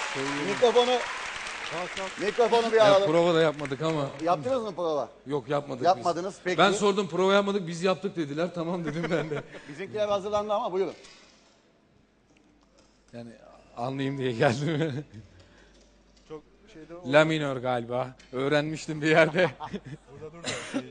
Mikrofonu bir Ya alalım. prova da yapmadık ama. Yaptınız mı prova? Yok yapmadık Yapmadınız, biz. peki. Ben sordum prova yapmadık biz yaptık dediler. Tamam dedim ben de. Bizimkiler hazırlandı ama buyurun. Yani anlayayım diye geldim. Çok şeyde La minör galiba. Öğrenmiştim bir yerde. burada dur da.